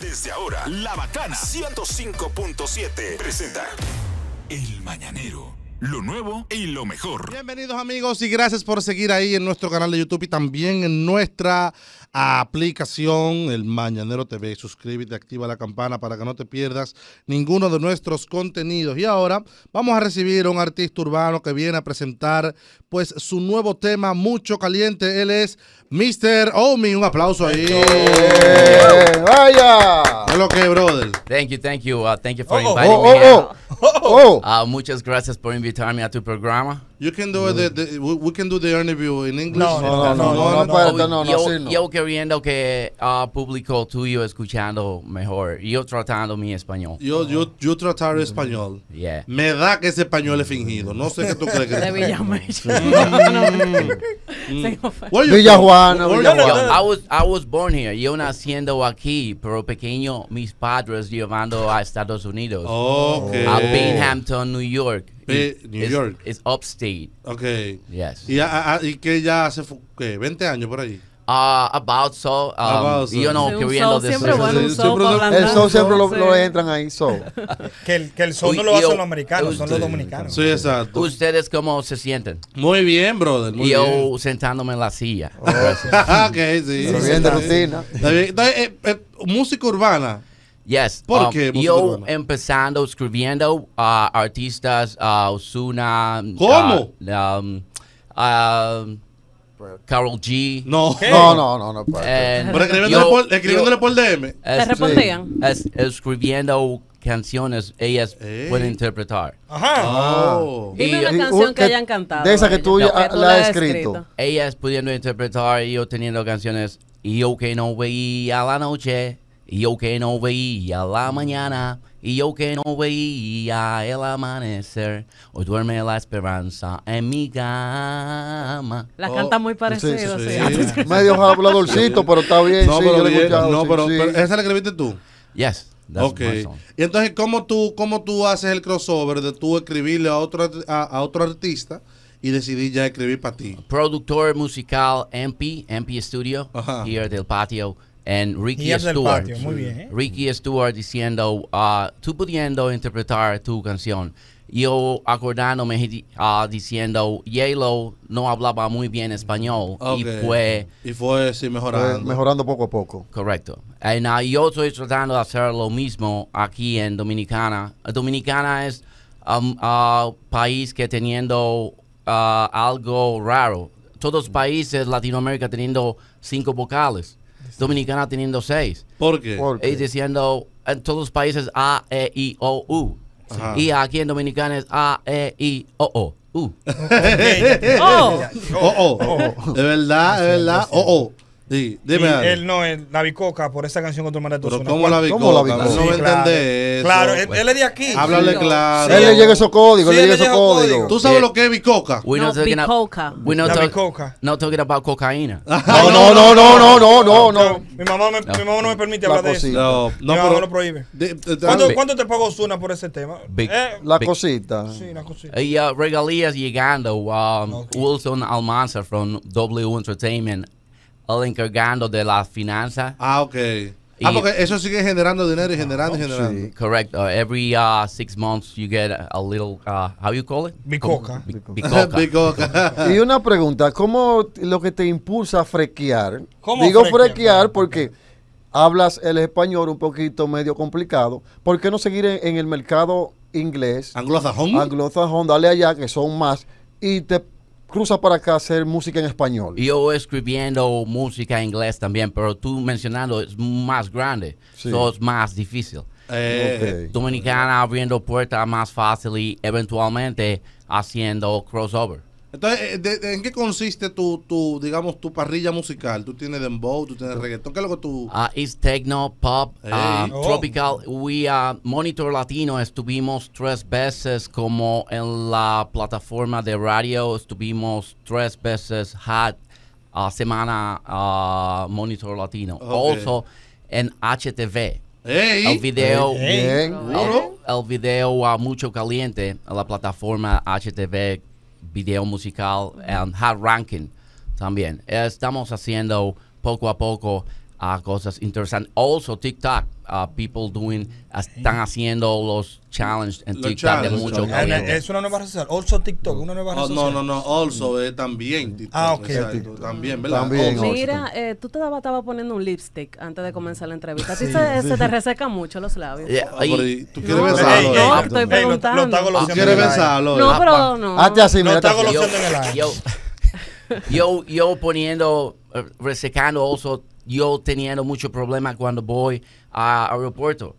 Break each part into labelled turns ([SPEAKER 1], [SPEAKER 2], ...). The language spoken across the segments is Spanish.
[SPEAKER 1] Desde ahora, La Bacana 105.7 presenta El Mañanero. Lo nuevo y lo mejor.
[SPEAKER 2] Bienvenidos amigos y gracias por seguir ahí en nuestro canal de YouTube y también en nuestra aplicación El Mañanero TV. Suscríbete, activa la campana para que no te pierdas ninguno de nuestros contenidos. Y ahora vamos a recibir a un artista urbano que viene a presentar pues su nuevo tema Mucho Caliente. Él es Mr. Omi. Un aplauso ahí.
[SPEAKER 3] ¡Vaya!
[SPEAKER 2] ¿Qué es lo que, brother?
[SPEAKER 4] Thank you for inviting me here. Muchas gracias por invitarme a tu programa.
[SPEAKER 2] You can do we can do the interview in English.
[SPEAKER 4] Yo queriendo que público tuyo escuchando mejor. Yo tratando mi español.
[SPEAKER 2] Yo tratar español.
[SPEAKER 4] Yeah.
[SPEAKER 2] Me da que ese español es fingido. No sé qué tú crees que
[SPEAKER 5] De
[SPEAKER 2] es.
[SPEAKER 3] Villa Juana.
[SPEAKER 4] I was born here. Yo naciendo aquí, pero pequeño mis padres llevando a Estados Unidos.
[SPEAKER 2] Okay.
[SPEAKER 4] A Binghamton, New York.
[SPEAKER 2] New York.
[SPEAKER 4] It's upstate.
[SPEAKER 2] Okay.
[SPEAKER 4] Yes.
[SPEAKER 2] Y que ya hace ¿qué? 20 años por ahí.
[SPEAKER 4] About so. Yo no queriendo
[SPEAKER 5] siempre bueno, un
[SPEAKER 2] siempre
[SPEAKER 3] El show siempre lo entran ahí.
[SPEAKER 6] Que el show no lo hacen los americanos, son los dominicanos.
[SPEAKER 2] Sí, exacto.
[SPEAKER 4] ¿Ustedes cómo se sienten?
[SPEAKER 2] Muy bien, brother. Muy
[SPEAKER 4] Yo
[SPEAKER 2] bien.
[SPEAKER 4] sentándome en la silla.
[SPEAKER 2] Okay, sí.
[SPEAKER 3] Pero bien de rutina.
[SPEAKER 2] Está bien. Entonces, música urbana.
[SPEAKER 4] Yes.
[SPEAKER 2] ¿Por qué música
[SPEAKER 4] Yo
[SPEAKER 2] urbana?
[SPEAKER 4] empezando escribiendo artistas Ozuna.
[SPEAKER 2] ¿Cómo?
[SPEAKER 4] Karol G.
[SPEAKER 2] No.
[SPEAKER 3] No.
[SPEAKER 4] and
[SPEAKER 2] Pero escribiéndole por DM.
[SPEAKER 5] ¿Te respondían?
[SPEAKER 4] Escribiendo canciones, ellas pueden interpretar.
[SPEAKER 6] Ajá.
[SPEAKER 2] Oh.
[SPEAKER 5] Dime una canción que hayan cantado.
[SPEAKER 3] De esa que tú
[SPEAKER 5] ellos,
[SPEAKER 3] ya la has escrito.
[SPEAKER 4] Ellas pudiendo interpretar, yo teniendo canciones. Y yo que no veía la noche. Y yo que no veía la mañana, y yo que no veía el amanecer, hoy duerme la esperanza en mi cama.
[SPEAKER 5] La canta muy parecida.
[SPEAKER 2] sí.
[SPEAKER 3] Medio habladorcito, pero está bien.
[SPEAKER 2] No,
[SPEAKER 3] sí,
[SPEAKER 2] pero
[SPEAKER 3] yo lo he
[SPEAKER 2] bien.
[SPEAKER 3] escuchado,
[SPEAKER 2] No,
[SPEAKER 3] sí,
[SPEAKER 2] pero
[SPEAKER 3] sí.
[SPEAKER 2] esa la escribiste tú.
[SPEAKER 4] Yes, that's
[SPEAKER 2] Ok.
[SPEAKER 4] my song.
[SPEAKER 2] Y entonces, ¿cómo tú haces el crossover de tú escribirle a otro artista y decidí ya escribir para ti?
[SPEAKER 4] Productor musical MP Studio,
[SPEAKER 2] Ajá.
[SPEAKER 4] here del patio, and Ricky
[SPEAKER 6] Guías del
[SPEAKER 4] Stewart.
[SPEAKER 6] patio, muy bien.
[SPEAKER 4] Ricky Stewart diciendo, tú pudiendo interpretar tu canción. Yo acordándome diciendo, Yelo no hablaba muy bien español
[SPEAKER 2] Ok.
[SPEAKER 4] y fue
[SPEAKER 2] sí, mejorando.
[SPEAKER 3] Mejorando poco a poco.
[SPEAKER 4] correcto. Yo estoy tratando de hacer lo mismo aquí en Dominicana. Dominicana es un país que teniendo algo raro. Todos los países Latinoamérica teniendo 5 vocales. Dominicana teniendo 6.
[SPEAKER 2] ¿Por qué?
[SPEAKER 4] Y diciendo en todos los países A, E, I, O, U.
[SPEAKER 2] Ajá.
[SPEAKER 4] Y aquí en Dominicana es A, E, I, O, O, U.
[SPEAKER 2] De verdad. Sí, dime. algo.
[SPEAKER 6] Él no es la bicoca por esa canción que tú mandaste.
[SPEAKER 2] Pero
[SPEAKER 6] Ozuna.
[SPEAKER 2] ¿cómo la
[SPEAKER 3] ¿Cómo la
[SPEAKER 2] bicoca?
[SPEAKER 3] bicoca?
[SPEAKER 2] No me
[SPEAKER 6] Sí, claro.
[SPEAKER 2] entendés eso.
[SPEAKER 6] Claro, él es de aquí.
[SPEAKER 2] Háblale
[SPEAKER 5] Sí.
[SPEAKER 2] claro.
[SPEAKER 3] Él le llega esos códigos,
[SPEAKER 6] Sí,
[SPEAKER 3] le llega
[SPEAKER 6] él le
[SPEAKER 3] esos
[SPEAKER 6] llega
[SPEAKER 3] códigos.
[SPEAKER 2] ¿Tú sabes
[SPEAKER 4] Yeah.
[SPEAKER 2] lo que es bicoca?
[SPEAKER 4] We're
[SPEAKER 5] No,
[SPEAKER 4] not talking
[SPEAKER 5] bicoca.
[SPEAKER 4] we're not
[SPEAKER 6] La
[SPEAKER 4] talk-
[SPEAKER 6] bicoca.
[SPEAKER 4] not talking about cocaína.
[SPEAKER 3] No.
[SPEAKER 6] Mi mamá no me permite
[SPEAKER 3] La
[SPEAKER 6] hablar de eso.
[SPEAKER 3] cosita.
[SPEAKER 2] No,
[SPEAKER 6] Mi mamá me
[SPEAKER 2] pero...
[SPEAKER 6] lo prohíbe.
[SPEAKER 2] ¿Cuánto?
[SPEAKER 6] ¿Cuánto te pagó Ozuna por ese tema?
[SPEAKER 4] Big.
[SPEAKER 3] La cosita.
[SPEAKER 6] Sí, una cosita.
[SPEAKER 4] Y regalías llegando. Wilson Almanza from W Entertainment, el encargando de la finanza.
[SPEAKER 2] Ah, ok. Porque eso sigue generando dinero y generando y generando.
[SPEAKER 3] Sí.
[SPEAKER 4] Correct. Every 6 months you get a little, how you call it?
[SPEAKER 6] Bicoca.
[SPEAKER 4] Bicoca.
[SPEAKER 2] Bicoca.
[SPEAKER 3] Y una pregunta, ¿cómo lo que te impulsa a frequear?
[SPEAKER 6] ¿Cómo
[SPEAKER 3] Digo
[SPEAKER 6] frequear?
[SPEAKER 3] frequear porque hablas el español un poquito medio complicado. ¿Por qué no seguir en el mercado inglés,
[SPEAKER 2] ¿Anglosajón?
[SPEAKER 3] anglosajón, dale allá que son más y te cruza para acá a hacer música en español?
[SPEAKER 4] Yo escribiendo música en inglés también, pero tú mencionando es más grande,
[SPEAKER 3] Sí.
[SPEAKER 4] so es más difícil.
[SPEAKER 3] Ok.
[SPEAKER 4] Dominicana abriendo puertas más fácil y eventualmente haciendo crossover.
[SPEAKER 2] Entonces, ¿en qué consiste digamos, tu parrilla musical? ¿Tú tienes dembow, tú tienes reggaetón? ¿Qué es lo que tú...?
[SPEAKER 4] It's techno, pop,
[SPEAKER 2] Hey.
[SPEAKER 4] tropical. We Monitor Latino estuvimos 3 veces como en la plataforma de radio. Estuvimos 3 veces Hot Semana Monitor Latino.
[SPEAKER 2] Okay.
[SPEAKER 4] Also en HTV.
[SPEAKER 2] ¡Ey!
[SPEAKER 4] El video,
[SPEAKER 3] Bien.
[SPEAKER 4] el video Mucho Caliente en la plataforma HTV, video musical and Hot Ranking también. Estamos haciendo poco a poco cosas interesantes. Also, TikTok. People están haciendo los challenges en
[SPEAKER 2] Los
[SPEAKER 4] TikTok de
[SPEAKER 2] challenges,
[SPEAKER 4] mucho
[SPEAKER 2] los
[SPEAKER 4] caliente.
[SPEAKER 6] Es una nueva red social. Also TikTok, una nueva red social.
[SPEAKER 2] No. Also es también. TikTok,
[SPEAKER 6] Ok.
[SPEAKER 2] exacto, también, ¿verdad?
[SPEAKER 3] También.
[SPEAKER 2] Also.
[SPEAKER 5] Mira, tú te estaba poniendo un lipstick antes de comenzar la entrevista. A ti se te resecan mucho los labios.
[SPEAKER 4] Yeah,
[SPEAKER 2] Ah, pero
[SPEAKER 4] y-
[SPEAKER 2] ¿tú quieres
[SPEAKER 5] No,
[SPEAKER 2] besarlo?
[SPEAKER 5] no,
[SPEAKER 2] eh?
[SPEAKER 5] estoy
[SPEAKER 6] Lo
[SPEAKER 5] preguntando.
[SPEAKER 6] está
[SPEAKER 2] ¿Tú
[SPEAKER 6] goloseando
[SPEAKER 2] quieres
[SPEAKER 6] en el aire.
[SPEAKER 2] besarlo?
[SPEAKER 5] No,
[SPEAKER 2] eh?
[SPEAKER 5] pero no.
[SPEAKER 3] Hazte así,
[SPEAKER 6] No
[SPEAKER 3] mira.
[SPEAKER 6] está
[SPEAKER 3] hazte así.
[SPEAKER 6] goloseando en el aire.
[SPEAKER 4] yo poniendo, resecando, also, yo teniendo mucho problema cuando voy a aeropuerto.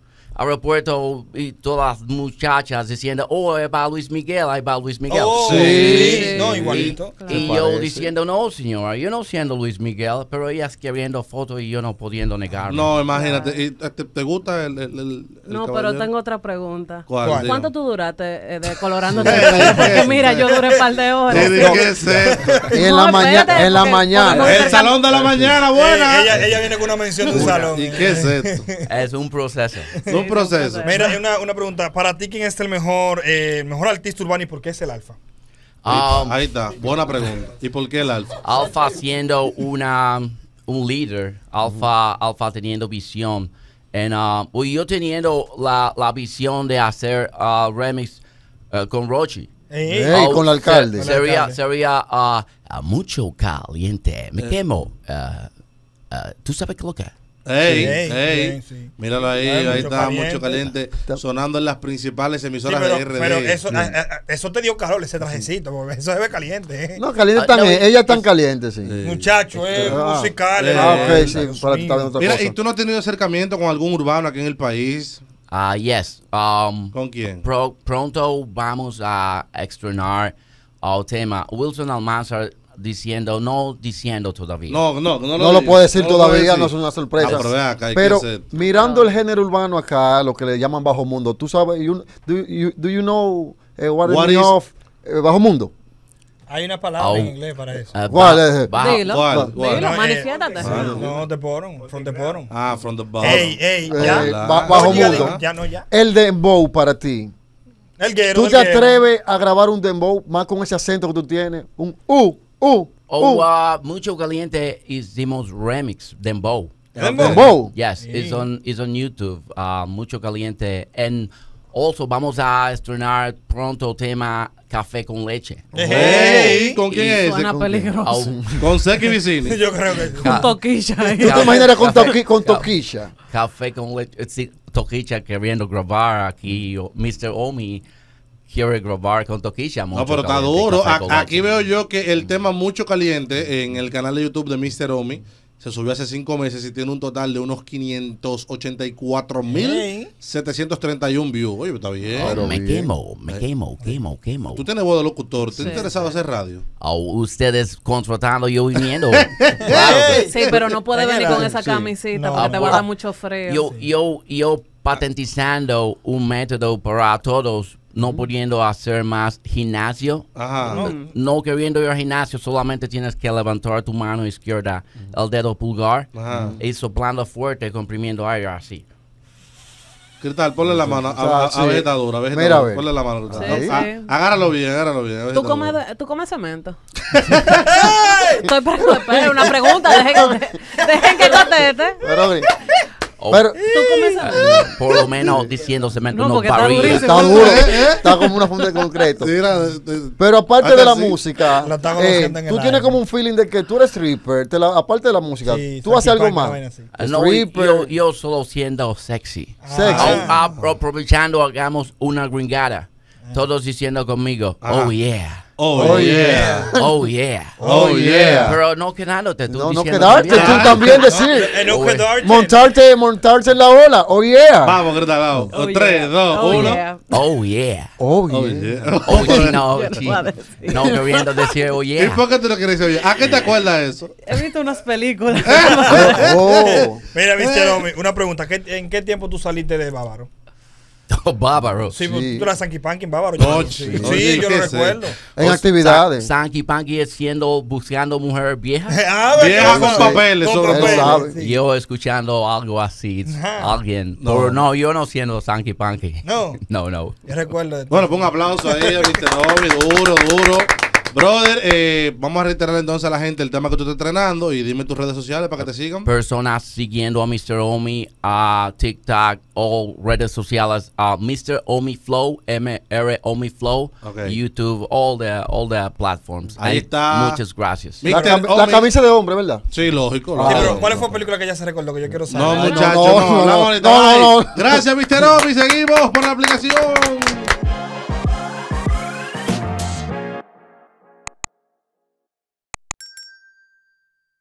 [SPEAKER 4] Y todas las muchachas diciendo, oh, ahí va Luis Miguel.
[SPEAKER 6] Oh,
[SPEAKER 2] Sí.
[SPEAKER 6] no, igualito.
[SPEAKER 4] Y
[SPEAKER 3] ¿Te
[SPEAKER 4] yo
[SPEAKER 3] parece?
[SPEAKER 4] diciendo, no, señora, yo no siendo Luis Miguel, pero ellas queriendo fotos y yo no pudiendo negarme.
[SPEAKER 2] No, imagínate. ¿Y ¿Te gusta el
[SPEAKER 5] No, pero
[SPEAKER 2] caballero?
[SPEAKER 5] tengo otra pregunta.
[SPEAKER 2] ¿Cuál?
[SPEAKER 6] ¿Cuál?
[SPEAKER 5] ¿Cuánto tú duraste decolorándote el pelo? Porque mira, yo duré un par de horas.
[SPEAKER 2] ¿Qué tiene que ser?
[SPEAKER 3] Y en
[SPEAKER 5] No,
[SPEAKER 3] la mañana,
[SPEAKER 5] espérate,
[SPEAKER 3] en la
[SPEAKER 5] porque
[SPEAKER 3] mañana.
[SPEAKER 5] podemos-
[SPEAKER 2] El salón de la mañana, buena.
[SPEAKER 6] Ella viene con una mención de un salón.
[SPEAKER 2] ¿Y qué es esto?
[SPEAKER 4] Es un proceso.
[SPEAKER 2] Es un proceso.
[SPEAKER 6] Mira, una pregunta. Para ti, ¿quién es el mejor artista urbano y por qué es el Alfa?
[SPEAKER 2] Ahí está, buena pregunta. ¿Y por qué el alfa?
[SPEAKER 4] Alfa siendo un líder, Alfa teniendo visión. Pues yo teniendo la visión de hacer remix con Rochi.
[SPEAKER 3] Ey, con el alcalde.
[SPEAKER 4] Sería mucho caliente. Me quemo. ¿Tú sabes qué es lo que es?
[SPEAKER 2] Ey,
[SPEAKER 6] bien, sí.
[SPEAKER 2] míralo ahí,
[SPEAKER 6] Ay,
[SPEAKER 2] ahí
[SPEAKER 6] mucho
[SPEAKER 2] está,
[SPEAKER 6] caliente.
[SPEAKER 2] mucho caliente, sonando en las principales
[SPEAKER 6] Sí,
[SPEAKER 2] emisoras de RD.
[SPEAKER 6] pero eso te dio calor, ese trajecito, porque eso se ve caliente, ¿eh?
[SPEAKER 3] No, caliente
[SPEAKER 4] no,
[SPEAKER 3] también. Ella es tan caliente, sí.
[SPEAKER 6] Muchacho, es musical.
[SPEAKER 3] Ok,
[SPEAKER 6] Dios
[SPEAKER 3] sí,
[SPEAKER 6] mío.
[SPEAKER 3] para ti está viendo otra
[SPEAKER 2] Mira,
[SPEAKER 3] cosa.
[SPEAKER 2] ¿y tú no has tenido acercamiento con algún urbano aquí en el país?
[SPEAKER 4] Yes.
[SPEAKER 2] ¿Con quién?
[SPEAKER 4] Pronto vamos a estrenar el tema. Wilson Almanzar no diciendo todavía.
[SPEAKER 2] No
[SPEAKER 3] No lo puedo decir
[SPEAKER 2] no lo
[SPEAKER 3] todavía,
[SPEAKER 2] puedo
[SPEAKER 3] no
[SPEAKER 2] decir.
[SPEAKER 3] es una sorpresa.
[SPEAKER 2] Ah, pero ven acá, hay
[SPEAKER 3] Pero
[SPEAKER 2] que ser.
[SPEAKER 3] mirando el género urbano acá, lo que le llaman bajo mundo, tú sabes, do you know what
[SPEAKER 2] What
[SPEAKER 3] is
[SPEAKER 2] is-
[SPEAKER 3] of bajo mundo?
[SPEAKER 6] Hay una palabra en inglés para eso.
[SPEAKER 3] ¿Cuál es?
[SPEAKER 5] Dilo.
[SPEAKER 2] ¿Cuál?
[SPEAKER 5] Dilo,
[SPEAKER 6] No,
[SPEAKER 5] manifiéstate.
[SPEAKER 6] No, de poron, from the poron.
[SPEAKER 2] Ah, from the bottom.
[SPEAKER 6] Ey, ya.
[SPEAKER 3] Bajo
[SPEAKER 6] No,
[SPEAKER 3] mundo.
[SPEAKER 6] Ya.
[SPEAKER 3] El dembow para ti.
[SPEAKER 6] El guero.
[SPEAKER 3] ¿Tú te atreves a grabar un dembow más con ese acento que tú tienes? Un
[SPEAKER 4] Mucho Caliente hicimos remix Dembow.
[SPEAKER 3] dembow.
[SPEAKER 4] Yes,
[SPEAKER 6] Sí.
[SPEAKER 4] it's on YouTube. Mucho Caliente. And also vamos a estrenar pronto tema Café con Leche.
[SPEAKER 2] Ey, ¿con quién es ese?
[SPEAKER 5] Suena
[SPEAKER 2] ¿Con,
[SPEAKER 5] peligroso.
[SPEAKER 2] con Seki Vicini.
[SPEAKER 6] Yo creo que sí.
[SPEAKER 5] Un toquilla ahí.
[SPEAKER 3] ¿Tú te imaginas con Toquilla?
[SPEAKER 4] Café con Leche. Sí, Toquicha queriendo grabar aquí. Mr. Omi quiere grabar con Toquicha.
[SPEAKER 2] No, pero está duro. Aquí veo yo que el tema Mucho Caliente en el canal de YouTube de Mr. Omi se subió hace 5 meses y tiene un total de unos 584,731 views. Oye, está bien.
[SPEAKER 4] Me quemo.
[SPEAKER 2] Tú tienes voz de locutor. ¿Te
[SPEAKER 5] Sí.
[SPEAKER 2] interesado hacer radio?
[SPEAKER 4] Ustedes contratando, yo viniendo. Claro.
[SPEAKER 5] Sí, pero no puede venir con esa
[SPEAKER 3] Sí.
[SPEAKER 5] camisita
[SPEAKER 6] No.
[SPEAKER 5] porque te va a dar mucho frío.
[SPEAKER 4] Yo patentizando un método para todos, no pudiendo hacer más gimnasio.
[SPEAKER 2] Ajá.
[SPEAKER 4] No queriendo ir al gimnasio, solamente tienes que levantar tu mano izquierda, el dedo pulgar,
[SPEAKER 2] Ajá.
[SPEAKER 4] y soplando fuerte, comprimiendo aire así.
[SPEAKER 2] Cristal, ponle la mano a
[SPEAKER 3] Sí.
[SPEAKER 2] vegetadura.
[SPEAKER 3] Mira, a ver.
[SPEAKER 2] Ponle la mano.
[SPEAKER 5] Sí,
[SPEAKER 2] Cristal.
[SPEAKER 5] sí.
[SPEAKER 2] Agárralo bien, agárralo bien.
[SPEAKER 5] ¿Tú
[SPEAKER 2] vegetadura.
[SPEAKER 5] comes cemento? Espera, una pregunta. Dejen que conteste.
[SPEAKER 3] Pero
[SPEAKER 5] ¿Tú comes cemento?
[SPEAKER 4] Por lo menos diciendo cemento,
[SPEAKER 5] No,
[SPEAKER 4] no,
[SPEAKER 5] porque está
[SPEAKER 4] barriga.
[SPEAKER 5] durísimo.
[SPEAKER 3] está duro, está como una funda de concreto.
[SPEAKER 2] Sí, mira,
[SPEAKER 3] Pero aparte
[SPEAKER 2] Hasta
[SPEAKER 3] de la
[SPEAKER 2] sí.
[SPEAKER 3] música,
[SPEAKER 6] Lo está conociendo en el
[SPEAKER 3] tú tienes
[SPEAKER 6] aire.
[SPEAKER 3] como un feeling de que tú eres stripper, aparte de la música,
[SPEAKER 6] Sí,
[SPEAKER 3] tú haces algo
[SPEAKER 6] Sanky Panky,
[SPEAKER 3] más.
[SPEAKER 6] una vaina así.
[SPEAKER 4] No,
[SPEAKER 3] Stripper.
[SPEAKER 4] yo solo siendo sexy.
[SPEAKER 3] Sexy.
[SPEAKER 4] Aprovechando, hagamos una gringada. Todos diciendo conmigo,
[SPEAKER 2] Ajá.
[SPEAKER 4] oh yeah,
[SPEAKER 2] Oh, yeah.
[SPEAKER 4] oh yeah.
[SPEAKER 2] Oh, yeah.
[SPEAKER 4] Pero no quedándote, tú
[SPEAKER 3] No
[SPEAKER 4] diciendo
[SPEAKER 3] quedarte,
[SPEAKER 4] también.
[SPEAKER 3] tú también decir.
[SPEAKER 6] No quedarte.
[SPEAKER 3] Montarte en la ola. Oh yeah.
[SPEAKER 2] Vamos, Cristal, vamos.
[SPEAKER 5] Oh,
[SPEAKER 2] 3,
[SPEAKER 5] yeah.
[SPEAKER 2] 2,
[SPEAKER 5] Oh,
[SPEAKER 2] 1.
[SPEAKER 5] yeah.
[SPEAKER 4] Oh yeah.
[SPEAKER 3] Oh
[SPEAKER 2] Oh,
[SPEAKER 3] yeah.
[SPEAKER 2] yeah.
[SPEAKER 4] Oye, no,
[SPEAKER 5] Yo no voy a decir.
[SPEAKER 4] no queriendo decir, oh
[SPEAKER 2] ¿Y
[SPEAKER 4] yeah.
[SPEAKER 2] por qué tú no quieres decir, oye? ¿A qué te acuerdas de eso?
[SPEAKER 5] He visto unas películas.
[SPEAKER 3] Oh.
[SPEAKER 6] Mira, Mr. Omi, una pregunta. ¿En qué tiempo tú saliste de Bávaro?
[SPEAKER 4] Oh, bárbaro.
[SPEAKER 6] Sí,
[SPEAKER 3] Sí.
[SPEAKER 6] tú eras Sanky Panky en Bávaro.
[SPEAKER 2] No,
[SPEAKER 6] sí,
[SPEAKER 2] chico.
[SPEAKER 6] sí,
[SPEAKER 2] Oye,
[SPEAKER 6] yo
[SPEAKER 2] ¿qué
[SPEAKER 6] lo
[SPEAKER 2] es
[SPEAKER 6] recuerdo.
[SPEAKER 3] En actividades.
[SPEAKER 4] Sanky Panky es buscando mujer vieja.
[SPEAKER 2] Vieja con
[SPEAKER 3] sí.
[SPEAKER 2] papeles, sobre
[SPEAKER 3] Él
[SPEAKER 2] todo.
[SPEAKER 3] sabe.
[SPEAKER 6] sí.
[SPEAKER 4] Yo escuchando algo así,
[SPEAKER 6] Ajá.
[SPEAKER 4] alguien.
[SPEAKER 2] No.
[SPEAKER 4] Pero no, yo no siendo Sanky Panky.
[SPEAKER 6] No.
[SPEAKER 4] No.
[SPEAKER 6] Yo recuerdo de
[SPEAKER 2] Bueno, pon un aplauso ahí a Mr. Omi, duro. Brother, vamos a reiterar entonces a la gente el tema que tú estás entrenando y dime tus redes sociales para que te sigan.
[SPEAKER 4] Personas siguiendo a Mr. Omi, a TikTok, all redes sociales, Mr. Omi Flow, MR Omi Flow,
[SPEAKER 2] Okay.
[SPEAKER 4] YouTube, all the platforms.
[SPEAKER 2] Ahí está.
[SPEAKER 4] Muchas gracias.
[SPEAKER 2] Mr.
[SPEAKER 3] La
[SPEAKER 2] Omi.
[SPEAKER 3] camisa de hombre, ¿verdad?
[SPEAKER 2] Sí, lógico.
[SPEAKER 6] Sí,
[SPEAKER 2] lógico.
[SPEAKER 6] pero ¿cuál fue la película que ella se recordó que yo quiero saber?
[SPEAKER 2] No,
[SPEAKER 3] Ay,
[SPEAKER 2] muchachos,
[SPEAKER 3] no,
[SPEAKER 2] no,
[SPEAKER 3] no,
[SPEAKER 2] hablamos
[SPEAKER 3] no,
[SPEAKER 2] ahorita.
[SPEAKER 3] no, no,
[SPEAKER 2] Bye.
[SPEAKER 3] no.
[SPEAKER 2] Gracias, Mr. Omi. Seguimos por la aplicación.